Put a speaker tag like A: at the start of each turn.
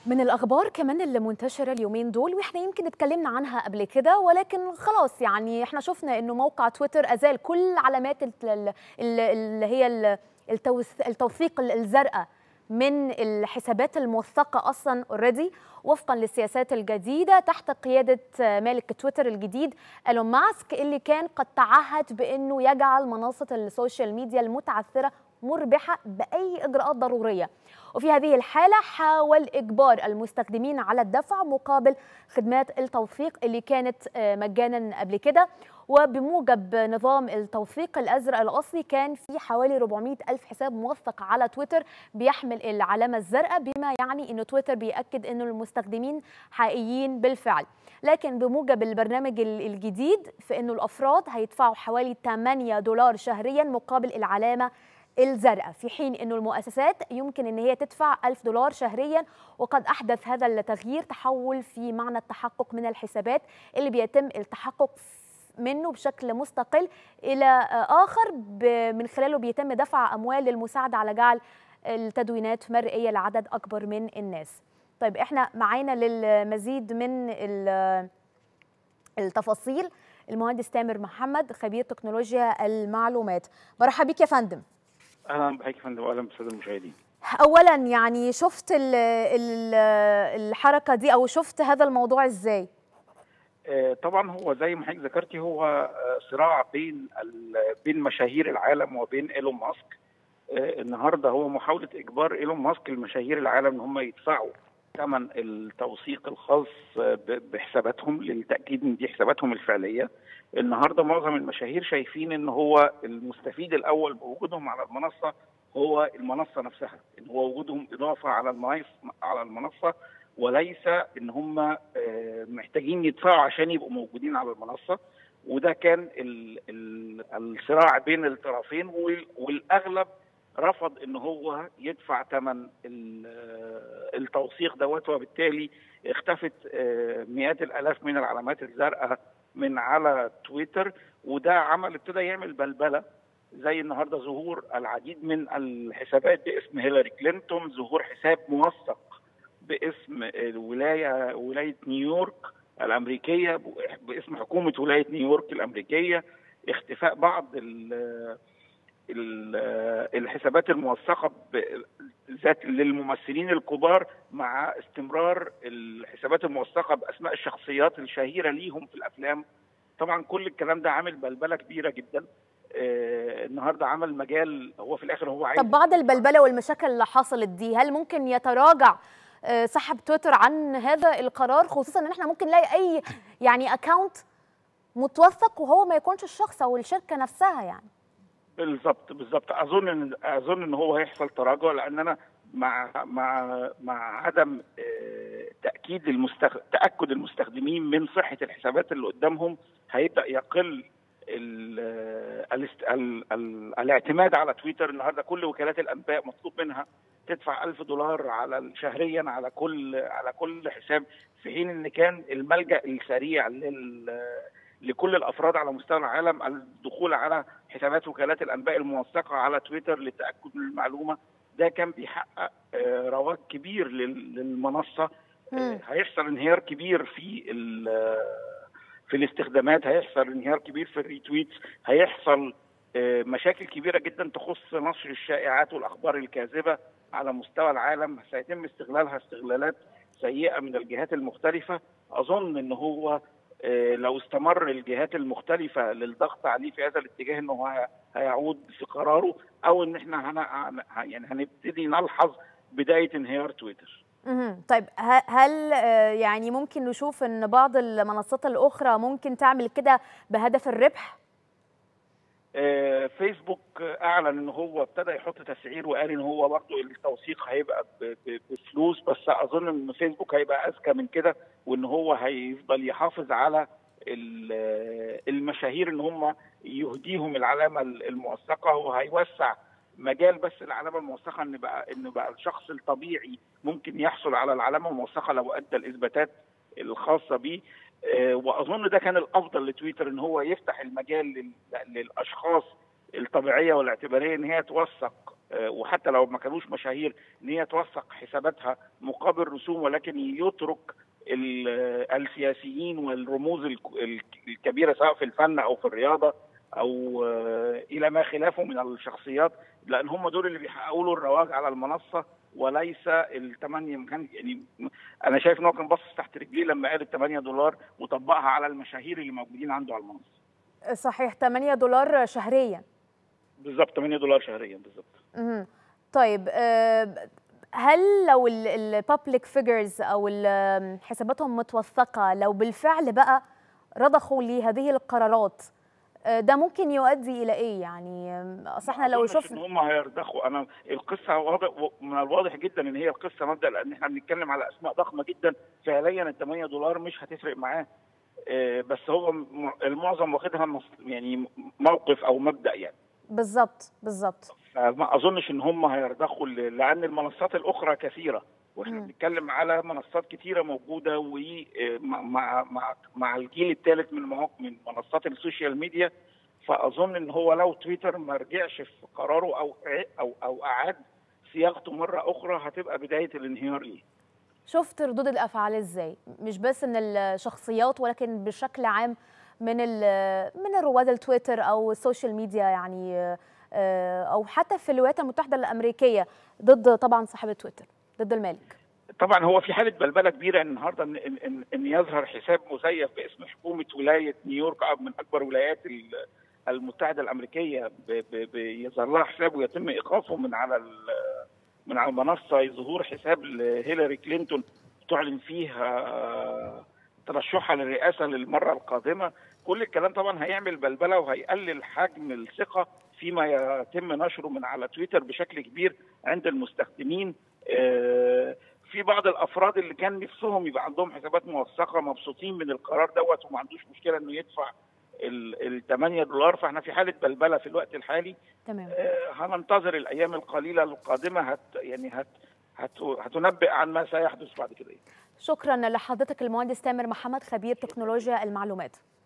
A: من الأخبار كمان اللي منتشرة اليومين دول، وإحنا يمكن اتكلمنا عنها قبل كده، ولكن خلاص يعني إحنا شفنا إنه موقع تويتر أزال كل علامات اللي هي التوثيق الزرقاء من الحسابات الموثقة أصلا اوريدي وفقا للسياسات الجديدة تحت قيادة مالك تويتر الجديد إيلون ماسك، اللي كان قد تعهد بأنه يجعل منصة السوشيال ميديا المتعثرة مربحة بأي إجراءات ضرورية. وفي هذه الحالة حاول إجبار المستخدمين على الدفع مقابل خدمات التوثيق اللي كانت مجانا قبل كده. وبموجب نظام التوثيق الأزرق الأصلي كان في حوالي 400 ألف حساب موثق على تويتر بيحمل العلامة الزرقاء، بما يعني أن تويتر بيأكد أن المستخدمين حقيقيين بالفعل. لكن بموجب البرنامج الجديد فإنه الأفراد هيدفعوا حوالي $8 شهريا مقابل العلامة الزرقاء، في حين أنه المؤسسات يمكن أن هي تدفع $1000 شهريا. وقد أحدث هذا التغيير تحول في معنى التحقق من الحسابات اللي بيتم التحقق منه بشكل مستقل إلى آخر، من خلاله بيتم دفع أموال للمساعدة على جعل التدوينات مرئية لعدد أكبر من الناس. طيب إحنا معانا للمزيد من التفاصيل المهندس تامر محمد، خبير تكنولوجيا المعلومات. برحب بك يا فندم.
B: اهلا بحضرتك يا فندم واهلا بالساده المشاهدين.
A: اولا يعني شفت الحركه دي او شفت هذا الموضوع ازاي؟
B: طبعا هو زي ما حضرتك ذكرتي، هو صراع بين مشاهير العالم وبين ايلون ماسك. النهارده هو محاوله اجبار ايلون ماسك المشاهير العالم ان هم يدفعوا ثمن التوثيق الخاص بحساباتهم للتاكيد ان دي حساباتهم الفعليه. النهارده معظم المشاهير شايفين ان هو المستفيد الاول بوجودهم على المنصه هو المنصه نفسها، ان هو وجودهم اضافه على المنصه، وليس ان هم محتاجين يدفعوا عشان يبقوا موجودين على المنصه. وده كان الصراع بين الطرفين، والاغلب رفض ان هو يدفع ثمن التوثيق دوت، وبالتالي اختفت مئات الالاف من العلامات الزرقاء من على تويتر. وده ابتدى يعمل بلبله، زي النهارده ظهور العديد من الحسابات باسم هيلاري كلينتون، ظهور حساب موثق باسم ولايه نيويورك الامريكيه، باسم حكومه ولايه نيويورك الامريكيه، اختفاء بعض الحسابات الموثقه ذات للممثلين الكبار، مع استمرار الحسابات الموثقه باسماء الشخصيات الشهيره ليهم في الافلام. طبعا كل الكلام ده عامل بلبله كبيره جدا. النهارده عمل مجال، هو في الاخر هو عايز.
A: طب بعد البلبله والمشاكل اللي حصلت دي، هل ممكن يتراجع سحب تويتر عن هذا القرار، خصوصا ان احنا ممكن نلاقي اي يعني اكونت متوثق وهو ما يكونش الشخص او الشركه نفسها يعني؟
B: بالظبط اظن ان هو هيحصل تراجع، لان انا مع عدم تاكد المستخدمين من صحه الحسابات اللي قدامهم، هيبدا يقل الاعتماد على تويتر. النهارده كل وكالات الانباء مطلوب منها تدفع $1000 شهريا على كل حساب، في حين ان كان الملجأ السريع لكل الافراد على مستوى العالم الدخول على حسابات وكالات الانباء الموثقه على تويتر للتاكد من المعلومه. ده كان بيحقق رواج كبير للمنصه. هيحصل انهيار كبير في الاستخدامات، هيحصل انهيار كبير في الريتويتس، هيحصل مشاكل كبيره جدا تخص نشر الشائعات والاخبار الكاذبه على مستوى العالم، سيتم استغلالها استغلالات سيئه من الجهات المختلفه. اظن ان هو لو استمر الجهات المختلفه للضغط عليه في هذا الاتجاه، انه هيعود في قراره، او ان احنا يعني هنبتدي نلحظ بدايه انهيار تويتر.
A: طيب هل يعني ممكن نشوف ان بعض المنصات الاخرى ممكن تعمل كده بهدف الربح؟
B: فيسبوك اعلن ان هو ابتدى يحط تسعير، وقال ان هو برضه التوثيق هيبقى بفلوس، بس اظن ان فيسبوك هيبقى اذكى من كده، وان هو هيفضل يحافظ على المشاهير ان هم يهديهم العلامه الموثقه، وهيوسع مجال بس العلامه الموثقه، ان بقى الشخص الطبيعي ممكن يحصل على العلامه الموثقه لو ادى الاثباتات الخاصه به. واظن ده كان الافضل لتويتر، ان هو يفتح المجال للاشخاص الطبيعيه والاعتباريه ان هي توثق وحتى لو ما كانوش مشاهير ان هي توثق حساباتها مقابل رسوم، ولكن يترك السياسيين والرموز الكبيره سواء في الفن او في الرياضه او الى ما خلافه من الشخصيات، لان هم دول اللي بيحققوا له الرواج على المنصه وليس الثمانيه. مكان يعني انا شايف ان هو كان باصص تحت رجليه لما قال $8 وطبقها على المشاهير اللي موجودين عنده على المنصه.
A: صحيح، $8 شهريا.
B: بالظبط، $8 شهريا بالظبط.
A: طيب هل لو البابليك فيجرز او حساباتهم متوثقه لو بالفعل بقى رضخوا لهذه القرارات، ده ممكن يؤدي الى ايه؟ يعني اصل احنا لو شفنا
B: ان هم هيرضخوا، انا القصه واضح من الواضح جدا ان هي القصه مبدا، لان احنا بنتكلم على اسماء ضخمه جدا فعليا $8 مش هتفرق معاه، بس هو المعظم واخدها يعني موقف او مبدا يعني.
A: بالظبط.
B: فما اظنش ان هم هيرضخوا، لان المنصات الاخرى كثيره، واحنا بنتكلم على منصات كثيره موجوده ومع الجيل الثالث من منصات السوشيال ميديا. فاظن ان هو لو تويتر ما رجعش في قراره او اعاد صياغته مره اخرى هتبقى بدايه الانهيار ليه.
A: شفت ردود الافعال ازاي؟ مش بس من الشخصيات ولكن بشكل عام من رواد التويتر او السوشيال ميديا، يعني او حتى في الولايات المتحده الامريكيه ضد طبعا صاحب تويتر، ضد المالك.
B: طبعا هو في حاله بلبله كبيره النهارده ان يظهر حساب مزيف باسم حكومه ولايه نيويورك من اكبر ولايات المتحده الامريكيه، بيظهر لها حساب ويتم ايقافه من على المنصه. ظهور حساب لهيلاري كلينتون تعلن فيها ترشحها للرئاسه للمره القادمه. كل الكلام طبعا هيعمل بلبله وهيقلل حجم الثقه فيما يتم نشره من على تويتر بشكل كبير عند المستخدمين. في بعض الافراد اللي كان نفسهم يبقى عندهم حسابات موثقه مبسوطين من القرار دوت وما عندوش مشكله انه يدفع $8. فاحنا في حاله بلبله في الوقت الحالي.
A: تمام.
B: هننتظر الايام القليله القادمه هتنبئ عن ما سيحدث بعد كده.
A: شكرا لحضرتك المهندس تامر محمد، خبير تكنولوجيا المعلومات.